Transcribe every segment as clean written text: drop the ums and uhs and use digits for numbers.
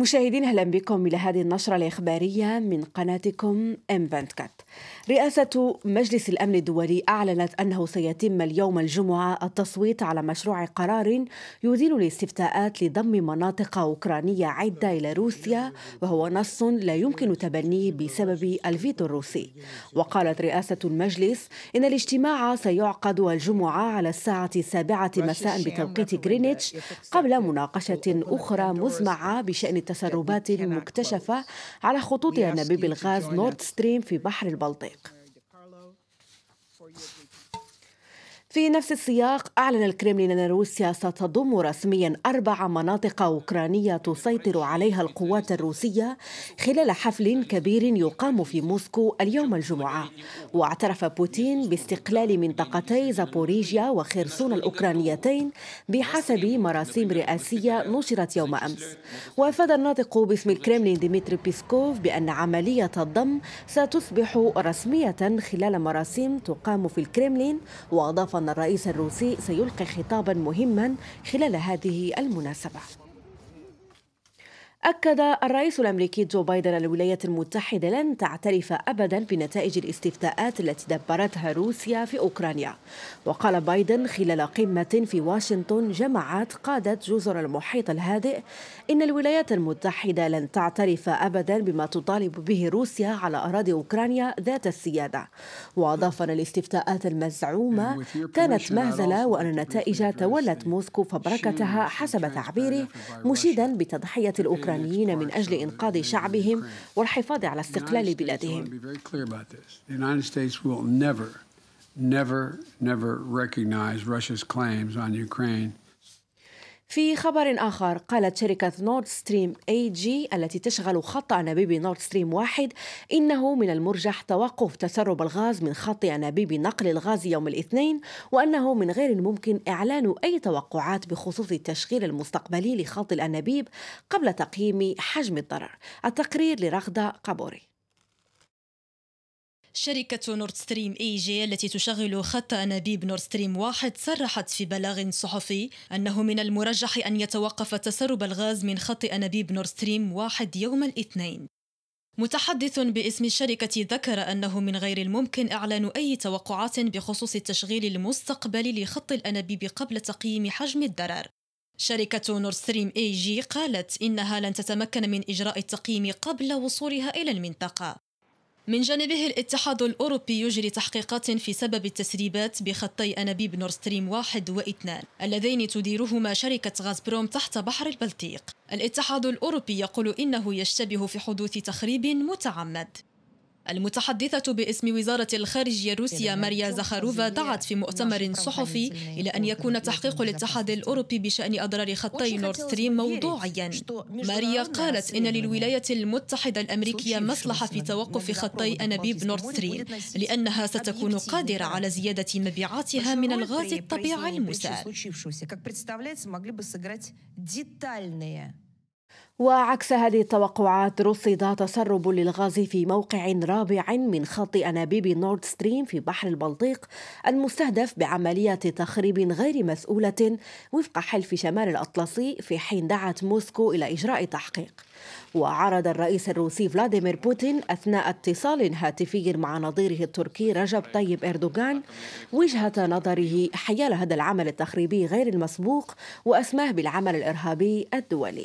مشاهدين أهلا بكم إلى هذه النشرة الإخبارية من قناتكم M24. رئاسة مجلس الأمن الدولي أعلنت أنه سيتم اليوم الجمعة التصويت على مشروع قرار يدير الاستفتاءات لضم مناطق أوكرانية عدة إلى روسيا، وهو نص لا يمكن تبنيه بسبب الفيتو الروسي. وقالت رئاسة المجلس إن الاجتماع سيعقد الجمعة على الساعة 7 مساء بتوقيت غرينتش، قبل مناقشة أخرى مزمعة بشأن التسربات المكتشفة على خطوط أنابيب الغاز نورد ستريم في بحر البلطيق. في نفس السياق، أعلن الكرملين أن روسيا ستضم رسمياً 4 مناطق أوكرانية تسيطر عليها القوات الروسية خلال حفل كبير يقام في موسكو اليوم الجمعة. واعترف بوتين باستقلال منطقتي زابوريجيا وخيرسون الأوكرانيتين بحسب مراسيم رئاسية نشرت يوم أمس. وأفاد الناطق باسم الكرملين ديمتري بيسكوف بأن عملية الضم ستصبح رسمية خلال مراسيم تقام في الكرملين، وأضاف أن الرئيس الروسي سيلقي خطابا مهما خلال هذه المناسبة. أكد الرئيس الأمريكي جو بايدن أن الولايات المتحدة لن تعترف أبدا بنتائج الاستفتاءات التي دبرتها روسيا في أوكرانيا. وقال بايدن خلال قمة في واشنطن جمعت قادة جزر المحيط الهادئ إن الولايات المتحدة لن تعترف أبدا بما تطالب به روسيا على أراضي أوكرانيا ذات السيادة. وأضاف أن الاستفتاءات المزعومة كانت مهزلة، وأن النتائج تولت موسكو فبركتها حسب تعبيره، مشيدا بتضحية الأوكرانيين من أجل إنقاذ شعبهم والحفاظ على استقلال بلادهم. في خبر آخر، قالت شركة نورد ستريم AG التي تشغل خط أنابيب نورد ستريم 1 إنه من المرجح توقف تسرب الغاز من خط أنابيب نقل الغاز يوم الاثنين، وأنه من غير الممكن إعلان أي توقعات بخصوص التشغيل المستقبلي لخط الأنابيب قبل تقييم حجم الضرر. التقرير لرغدة قبوري. شركة نورد ستريم AG التي تشغل خط أنابيب نورد ستريم 1 صرحت في بلاغ صحفي أنه من المرجح أن يتوقف تسرب الغاز من خط أنابيب نورد ستريم 1 يوم الاثنين. متحدث باسم الشركة ذكر أنه من غير الممكن إعلان أي توقعات بخصوص التشغيل المستقبلي لخط الأنابيب قبل تقييم حجم الضرر. شركة نورد ستريم AG قالت إنها لن تتمكن من إجراء التقييم قبل وصولها إلى المنطقة. من جانبه الاتحاد الأوروبي يجري تحقيقات في سبب التسريبات بخطي أنابيب نورد ستريم 1 و2 اللذين تديرهما شركة غازبروم تحت بحر البلطيق. الاتحاد الأوروبي يقول إنه يشتبه في حدوث تخريب متعمد. المتحدثة باسم وزارة الخارجية الروسية ماريا زخاروفا دعت في مؤتمر صحفي إلى أن يكون تحقيق الاتحاد الأوروبي بشأن أضرار خطي نورد ستريم موضوعيا. ماريا قالت إن للولايات المتحدة الأمريكية مصلحة في توقف خطي أنابيب نورد ستريم، لأنها ستكون قادرة على زيادة مبيعاتها من الغاز الطبيعي المسال. وعكس هذه التوقعات، رصد تسرب للغاز في موقع رابع من خط أنابيب نورد ستريم في بحر البلطيق المستهدف بعملية تخريب غير مسؤولة وفق حلف شمال الأطلسي، في حين دعت موسكو إلى إجراء تحقيق. وعرض الرئيس الروسي فلاديمير بوتين أثناء اتصال هاتفي مع نظيره التركي رجب طيب إردوغان وجهة نظره حيال هذا العمل التخريبي غير المسبوق، وأسماه بالعمل الإرهابي الدولي.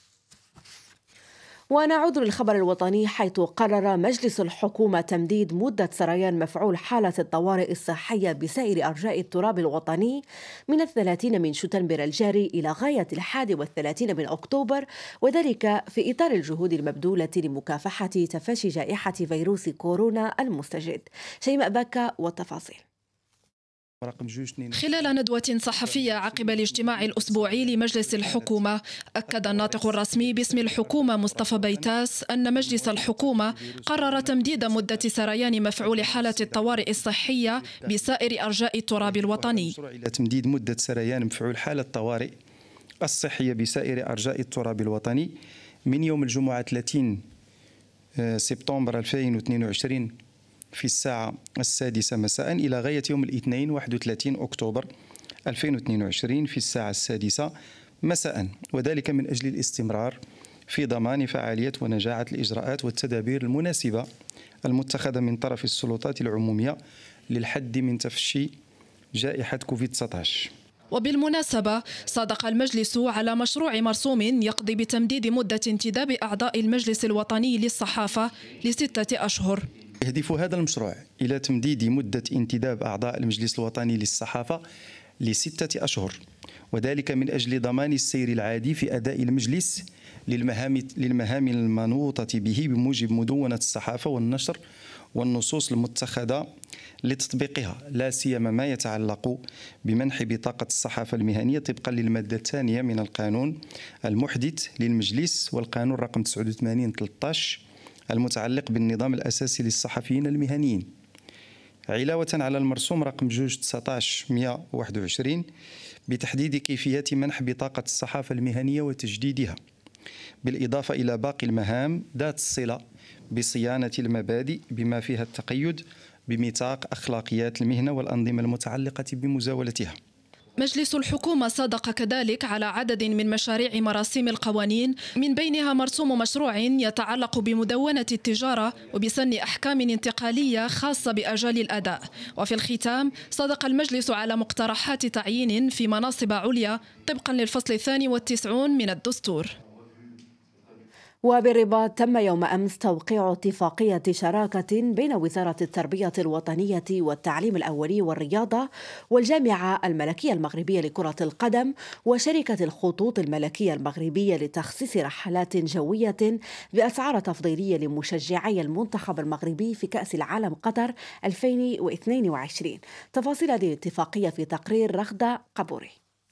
ونعود للخبر الوطني، حيث قرر مجلس الحكومة تمديد مدة سريان مفعول حالة الطوارئ الصحية بسائر أرجاء التراب الوطني من 30 من شتنبر الجاري إلى غاية 31 من أكتوبر، وذلك في إطار الجهود المبذولة لمكافحة تفشي جائحة فيروس كورونا المستجد. شيماء باكا والتفاصيل. خلال ندوة صحفية عقب الاجتماع الأسبوعي لمجلس الحكومة، أكد الناطق الرسمي باسم الحكومة مصطفى بيتاس أن مجلس الحكومة قرر تمديد مدة سريان مفعول حالة الطوارئ الصحية بسائر أرجاء التراب الوطني. إلى تمديد مدة سريان مفعول حالة الطوارئ الصحية بسائر أرجاء التراب الوطني من يوم الجمعة 30 سبتمبر 2022 في الساعة 6 مساء إلى غاية يوم الاثنين 31 أكتوبر 2022 في الساعة 6 مساء، وذلك من أجل الاستمرار في ضمان فعالية ونجاعة الإجراءات والتدابير المناسبة المتخذة من طرف السلطات العمومية للحد من تفشي جائحة كوفيد-19. وبالمناسبة صادق المجلس على مشروع مرسوم يقضي بتمديد مدة انتداب أعضاء المجلس الوطني للصحافة ل6 أشهر. يهدف هذا المشروع إلى تمديد مدة انتداب أعضاء المجلس الوطني للصحافة ل6 أشهر، وذلك من أجل ضمان السير العادي في أداء المجلس للمهام المنوطة به بموجب مدونة الصحافة والنشر والنصوص المتخذة لتطبيقها، لا سيما ما يتعلق بمنح بطاقة الصحافة المهنية طبقا للمادة الثانية من القانون المحدث للمجلس والقانون رقم 89/13 المتعلق بالنظام الأساسي للصحفيين المهنيين، علاوة على المرسوم رقم 2/19/121 بتحديد كيفية منح بطاقة الصحافة المهنية وتجديدها، بالإضافة إلى باقي المهام ذات الصلة بصيانة المبادئ بما فيها التقيد بميثاق أخلاقيات المهنة والأنظمة المتعلقة بمزاولتها. مجلس الحكومة صادق كذلك على عدد من مشاريع مراسيم القوانين، من بينها مرسوم مشروع يتعلق بمدونة التجارة وبسن أحكام انتقالية خاصة بأجال الأداء. وفي الختام صادق المجلس على مقترحات تعيين في مناصب عليا طبقا للفصل 92 من الدستور. وبالرباط تم يوم أمس توقيع اتفاقية شراكة بين وزارة التربية الوطنية والتعليم الأولي والرياضة والجامعة الملكية المغربية لكرة القدم وشركة الخطوط الملكية المغربية لتخصيص رحلات جوية بأسعار تفضيلية لمشجعي المنتخب المغربي في كأس العالم قطر 2022. تفاصيل هذه الاتفاقية في تقرير رغدة قبوري.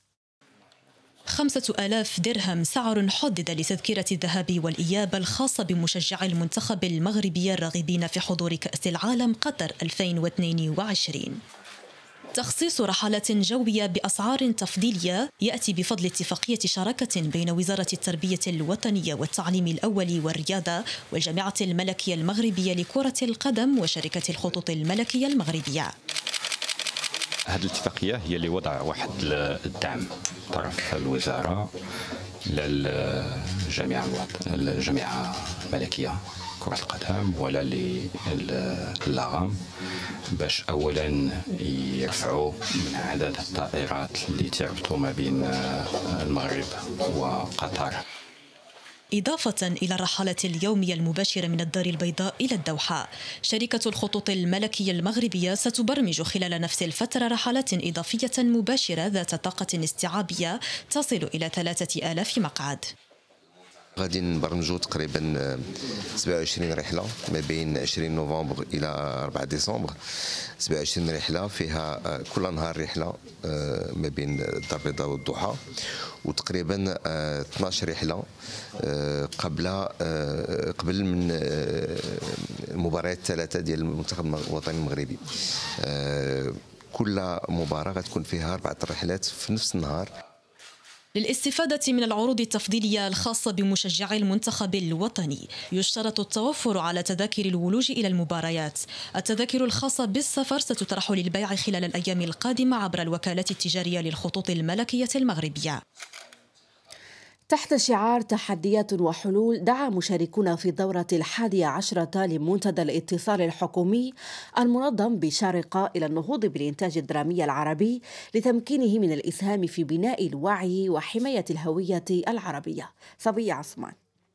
5000 درهم سعر حدد لتذكرة الذهاب والإياب الخاصة بمشجعي المنتخب المغربي الراغبين في حضور كأس العالم قطر 2022. تخصيص رحلات جوية بأسعار تفضيلية يأتي بفضل اتفاقية شراكة بين وزارة التربية الوطنية والتعليم الأولي والرياضة والجامعة الملكية المغربية لكرة القدم وشركة الخطوط الملكية المغربية. هذه الاتفاقية هي اللي وضع واحد الدعم طرف الوزارة للجامعة الملكية كرة القدم ولا للغام باش أولا يرفعوا من عدد الطائرات اللي تربطوا ما بين المغرب وقطر، إضافة إلى الرحلات اليومية المباشرة من الدار البيضاء إلى الدوحة. شركة الخطوط الملكية المغربية ستبرمج خلال نفس الفترة رحلات إضافية مباشرة ذات طاقة استيعابية تصل إلى 3000 مقعد. غادي نبرمجوا تقريبا 27 رحله ما بين 20 نوفمبر الى 4 ديسمبر. 27 رحله فيها كل نهار رحله ما بين الدار البيضاء والضحى، وتقريبا 12 رحله قبل من المباريات الثلاثه ديال المنتخب الوطني المغربي. كل مباراه غتكون فيها 4 رحلات في نفس النهار. للاستفادة من العروض التفضيلية الخاصة بمشجعي المنتخب الوطني يشترط التوفر على تذاكر الولوج إلى المباريات. التذاكر الخاصة بالسفر ستطرح للبيع خلال الأيام القادمة عبر الوكالات التجارية للخطوط الملكية المغربية. تحت شعار تحديات وحلول، دعا مشاركون في الدورة 11 لمنتدى الاتصال الحكومي المنظم بشارقة إلى النهوض بالإنتاج الدرامي العربي لتمكينه من الإسهام في بناء الوعي وحماية الهوية العربية. صبية عثمان.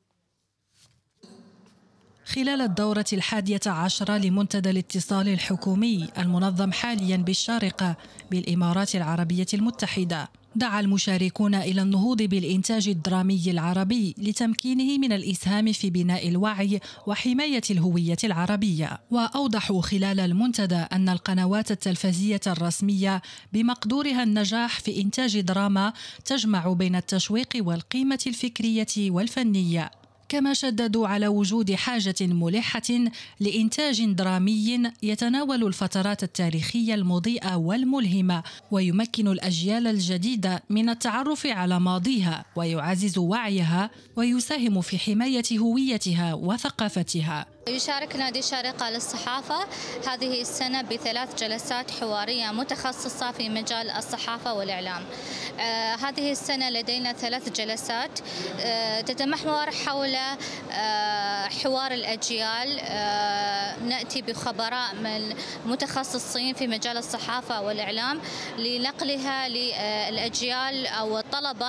خلال الدورة 11 لمنتدى الاتصال الحكومي المنظم حاليا بالشارقة بالإمارات العربية المتحدة، دعا المشاركون إلى النهوض بالإنتاج الدرامي العربي لتمكينه من الإسهام في بناء الوعي وحماية الهوية العربية. وأوضحوا خلال المنتدى أن القنوات التلفزية الرسمية بمقدورها النجاح في إنتاج دراما تجمع بين التشويق والقيمة الفكرية والفنية. كما شددوا على وجود حاجة ملحة لإنتاج درامي يتناول الفترات التاريخية المضيئة والملهمة ويمكن الأجيال الجديدة من التعرف على ماضيها ويعزز وعيها ويساهم في حماية هويتها وثقافتها. يشارك نادي الشارقة للصحافة هذه السنة ب3 جلسات حوارية متخصصة في مجال الصحافة والإعلام. هذه السنة لدينا 3 جلسات تتمحور حول حوار الأجيال. نأتي بخبراء من متخصصين في مجال الصحافة والإعلام لنقلها للأجيال أو الطلبة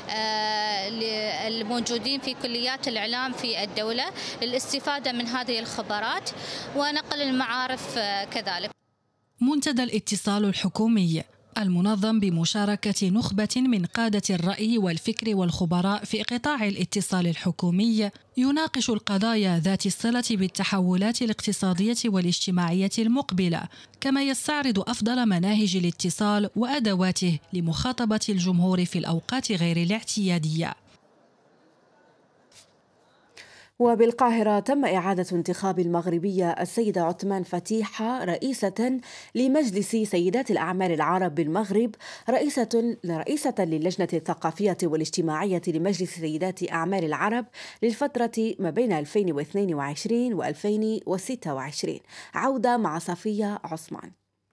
الموجودين في كليات الإعلام في الدولة للاستفادة من هذه الخبرات ونقل المعارف كذلك. منتدى الاتصال الحكومي المنظم بمشاركة نخبة من قادة الرأي والفكر والخبراء في قطاع الاتصال الحكومي يناقش القضايا ذات الصلة بالتحولات الاقتصادية والاجتماعية المقبلة، كما يستعرض أفضل مناهج الاتصال وأدواته لمخاطبة الجمهور في الأوقات غير الاعتيادية. وبالقاهرة تم إعادة انتخاب المغربية السيدة عثمان فتيحة رئيسة لمجلس سيدات الأعمال العرب بالمغرب، رئيسة للجنة الثقافية والاجتماعية لمجلس سيدات أعمال العرب للفترة ما بين 2022 و 2026. عودة مع صفية عثمان.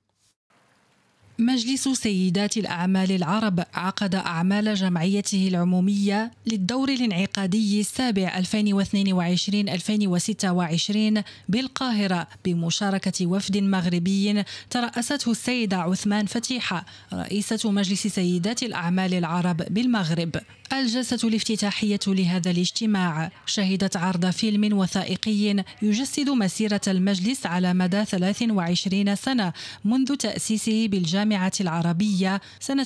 مجلس سيدات الأعمال العرب عقد أعمال جمعيته العمومية للدور الانعقادي السابع 2022-2026 بالقاهرة بمشاركة وفد مغربي ترأسته السيدة عثمان فتيحة رئيسة مجلس سيدات الأعمال العرب بالمغرب. الجلسة الافتتاحية لهذا الاجتماع شهدت عرض فيلم وثائقي يجسد مسيرة المجلس على مدى 23 سنة منذ تأسيسه بالجامعة العربية سنة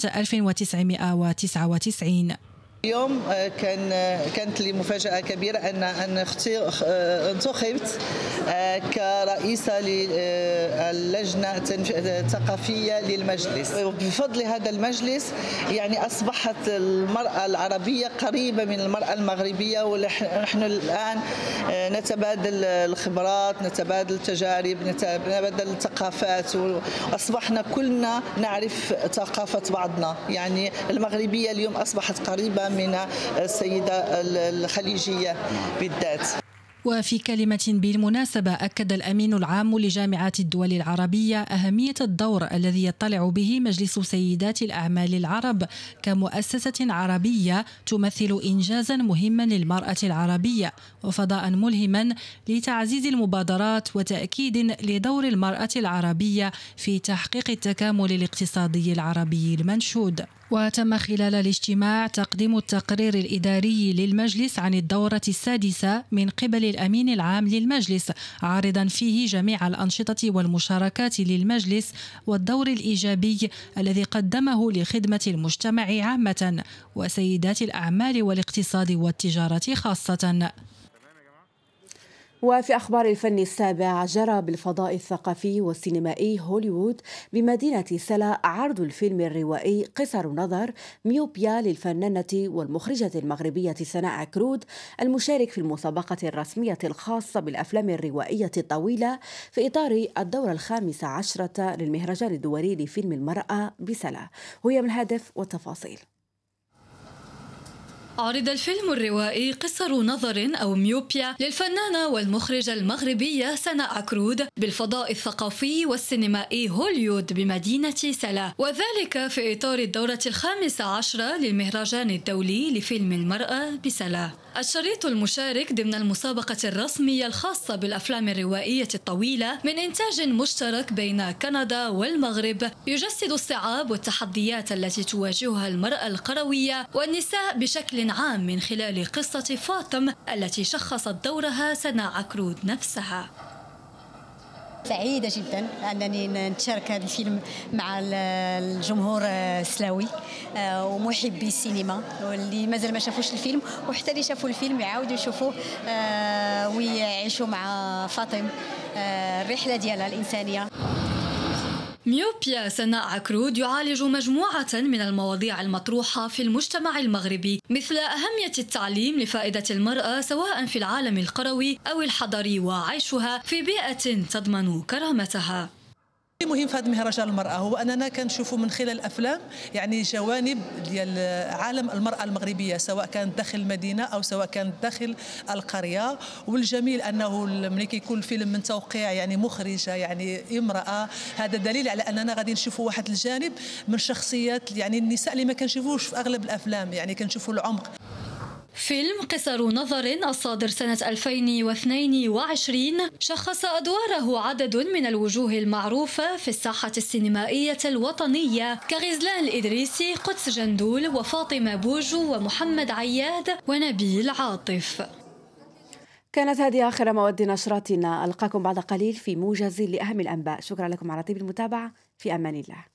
1999. اليوم كانت لي مفاجأة كبيرة أن انتخبت كرئيسة للجنة الثقافية للمجلس. بفضل هذا المجلس يعني أصبحت المرأة العربية قريبة من المرأة المغربية، ونحن الآن نتبادل الخبرات، نتبادل التجارب، نتبادل الثقافات، وأصبحنا كلنا نعرف ثقافة بعضنا. يعني المغربية اليوم أصبحت قريبة من السيدة الخليجية بالذات. وفي كلمة بالمناسبة أكد الأمين العام لجامعة الدول العربية أهمية الدور الذي يطلع به مجلس سيدات الأعمال العرب كمؤسسة عربية تمثل إنجازا مهما للمرأة العربية وفضاء ملهما لتعزيز المبادرات وتأكيد لدور المرأة العربية في تحقيق التكامل الاقتصادي العربي المنشود. وتم خلال الاجتماع تقديم التقرير الإداري للمجلس عن الدورة السادسة من قبل الأمين العام للمجلس، عارضا فيه جميع الأنشطة والمشاركات للمجلس والدور الإيجابي الذي قدمه لخدمة المجتمع عامة وسيدات الأعمال والاقتصاد والتجارة خاصة. وفي أخبار الفن السابع، جرى بالفضاء الثقافي والسينمائي هوليوود بمدينة سلا عرض الفيلم الروائي قصر نظر ميوبيا للفنانة والمخرجة المغربية سناء عكرود، المشارك في المسابقة الرسمية الخاصة بالأفلام الروائية الطويلة في إطار الدورة 15 للمهرجان الدولي لفيلم المرأة بسلا. وهي من الهدف والتفاصيل. عرض الفيلم الروائي قصر نظر أو ميوبيا للفنانة والمخرجة المغربية سناء عكرود بالفضاء الثقافي والسينمائي هوليوود بمدينة سلا، وذلك في إطار الدورة 15 للمهرجان الدولي لفيلم المرأة بسلا. الشريط المشارك ضمن المسابقة الرسمية الخاصة بالأفلام الروائية الطويلة من إنتاج مشترك بين كندا والمغرب يجسد الصعاب والتحديات التي تواجهها المرأة القروية والنساء بشكل عام من خلال قصة فاطم التي شخصت دورها سناء عكرود نفسها. سعيدة جدا أنني نتشارك هذا الفيلم مع الجمهور السلاوي ومحبي السينما واللي مازال ما شافوش الفيلم، وحتى اللي شافوا الفيلم يعاودوا يشوفوه ويعيشوا مع فاطم الرحلة ديالها الإنسانية. ميوبيا سناء عكرود يعالج مجموعة من المواضيع المطروحة في المجتمع المغربي، مثل أهمية التعليم لفائدة المرأة سواء في العالم القروي أو الحضري وعيشها في بيئة تضمن كرامتها. مهم في هذا مهرجان المرأة هو أننا كنشوفوا من خلال الأفلام يعني جوانب ديال عالم المرأة المغربية، سواء كانت داخل المدينة أو سواء كانت داخل القرية. والجميل أنه ملي كيكون الفيلم من توقيع يعني مخرجة يعني امرأة، هذا دليل على أننا غادي نشوفوا واحد الجانب من شخصيات يعني النساء اللي ما كنشوفوش في أغلب الأفلام، يعني كنشوفوا العمق. فيلم قصر نظر الصادر سنة 2022 شخص أدواره عدد من الوجوه المعروفة في الساحة السينمائية الوطنية كغزلان الإدريسي، قدس جندول، وفاطمة بوجو، ومحمد عياد، ونبيل عاطف. كانت هذه آخر مواد نشراتنا، ألقاكم بعد قليل في موجز لأهم الأنباء. شكرا لكم على طيب المتابعة، في أمان الله.